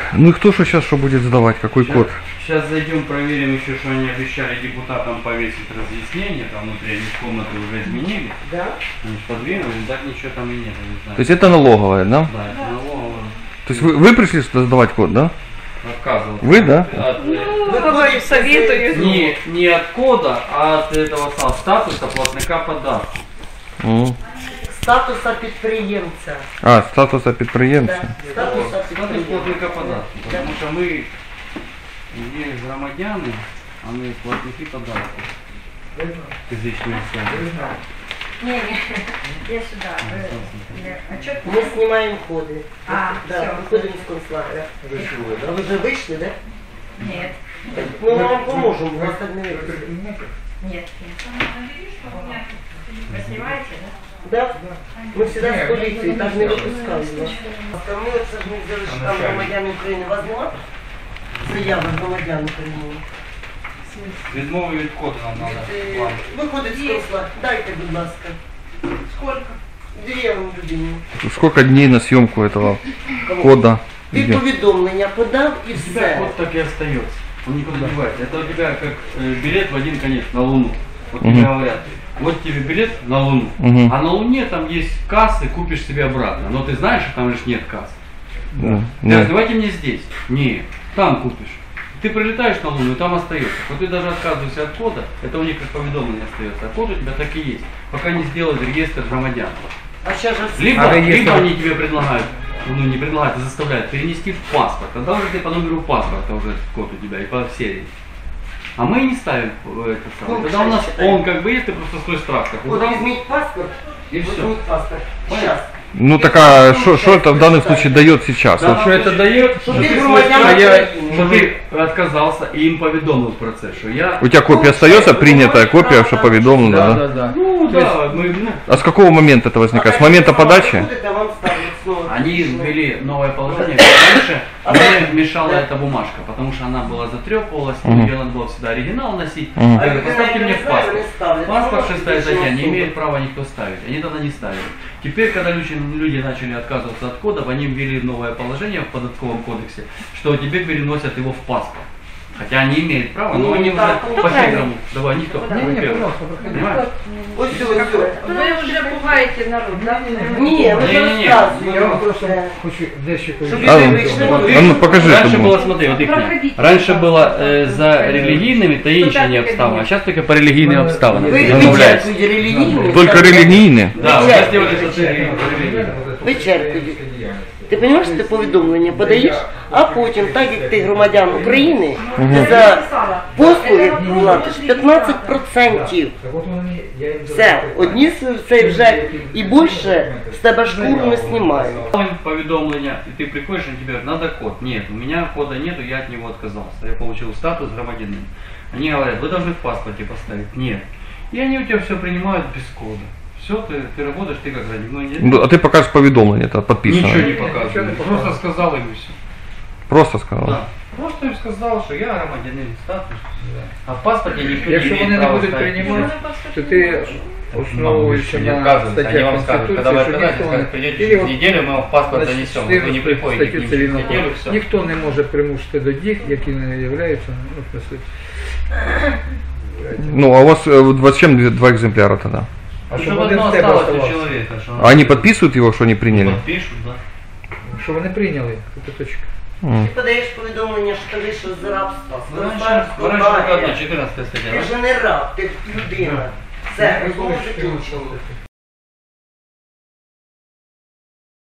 Ну и кто сейчас что будет сдавать, какой код? Сейчас зайдем, проверим еще, что они обещали депутатам повесить разъяснение, там внутри они комнаты уже изменили. Да? Они подвинули, так ничего там и нет, я не знаю. То есть это налоговая, да? Да, это налоговая. То есть вы пришли сюда сдавать код, да? Отказывался. Вы, да? Говорю, советую. Не от кода, а от этого статуса платника податку. Статуса підприємця. А, статуса підприємця. Статуса Статус підприємця. платника податку. Потому что мы є громадяни, а ми платники податку. Фізичні особи. Не, я сюда. А что Ми знімаємо коди. А, Да, всё. виходимо з концлагеря. А ви вже вийшли, да? Нет. Ну, ми вам поможемо, вас так не вийде. Нет. Вы снимаете, да? Да? Ми завжди з поліцією, так не випускаємо. А ми оце ж не взяли, що там громадяни України. Вас нема? Заява громадян України. Відмови від коду нам треба. Виходить з концлагеря. Дайте, будь ласка. Сколько? 2 гривні людині. Сколько дней на съемку этого кода? Ти идет? повідомлення подав і У тебя все. код так и остается. Он никуда не девается. Это у тебя как билет в один конец на Луну. Вот Мгм. тебе говорят, вот тебе билет на Луну. Мгм. А на Луне там есть кассы, купишь себе обратно. Но ты знаешь, что там лишь нет касс. Да. Ты Да. говоришь, давайте мне здесь. Не, там купишь. Ты прилетаешь на Луну, и там остается. Вот ты даже отказываешься от кода, это у них как поведомление остается. А код у тебя так и есть, пока не сделают реестр громадян. А ще ж Либо они тебе предлагают, ну не предлагают, а заставляют перенести в паспорт. Тогда уже ты по номеру паспорта уже код у тебя и по серии. А мы не ставим это самое. Тогда у нас он как бы есть, ты просто свой штраф. От візьміть паспорт, И все. візьміть паспорт. Сейчас. Ну так а что это в данном случае дает сейчас? Да, Вот что это дает? Что Что ты ты громадян свой- України. что ты отказался и им поведомил процесс, что я... у тебя копия остается, принятая копия, что поведомлено, да? да. Ну да, мы, ну, А с какого момента это возникает? С момента подачи? Вам ставлять снова. они ввели новое положение. Раньше мне мешала эта бумажка, потому что она была затрепывалась, ее надо было всегда оригинал носить. Мгм. Я говорю, поставьте мне в паспорт. ставлять. Паспорт 6 статья не имеет права никто ставить. Они тогда не ставили. Теперь, когда люди начали отказываться от кодов, они ввели новое положение в податковом кодексе, что теперь переносят его в паспорт. Хотя они имеют право, но они уже по-хитрому. Давай, никто. Вы первый. Понимаешь? Ось все, ось все. Вы уже пугаете народ, да? Ні, ми Ні-ні-ні. розказуємо. Я вам просто хочу дещо Щоб повідомити. люди вийшли. А ну покажи Раньше этому. было, смотри, вот их нет. Раньше было за релігійними та іншими обставинами, а зараз тільки по релігійним обставинам. Ви Домовляюсь. вичеркуєте релігійні. Только религийные? Да, сейчас сделали за релігійними. Вичеркують. Ти розумієш, ти повідомлення подаєш, а потім, так як ти громадян України, ти за послуги платиш 15%. Так от вони, я їм Все, одні це вже і більше з тебе шкуру не знімають. Поведомление, и ты приходишь, и тебе говорят, надо код. Нет, у меня кода нету, я от него отказался. Я получил статус громадянина. Они говорят, вы должны в паспорте поставить. Нет. И они у тебя все принимают без кода. Все, ты работаешь, ты как гражданин. Ну, а ты покажешь поведомление, это подписано. Ничего не показываю. Просто сказал им и все. Просто сказал. Да. Просто им сказал, что я громадянин, статус. А в паспорте никто не Якщо имеет вони не права будуть ставить. приймати, то ти основуючи не на отказываются. Они статтях вам скажут, когда вы Конституції, що отказаетесь, ніхто скажут, не придете Или через от, неделю, мы вам в паспорт донесем. значить, Вы не приходите к статтю ним через цивільного неделю, кодексу. все. Ніхто не може примусити до дій, які не являються, ну, по суті. Ну, а у вас зачем два экземпляра тогда? А Чтобы щоб один одно з тебе осталось у оставався. человека. Что А они подписывают его, что они приняли? подпишут, да. Що вони прийняли, це точка. М. Ти подаєш повідомлення, що ти вийшов з рабства. з Раньше рабства только одна, барія. 14 статья. Ти да? ж не раб, ти людина. Все, розмову закінчено.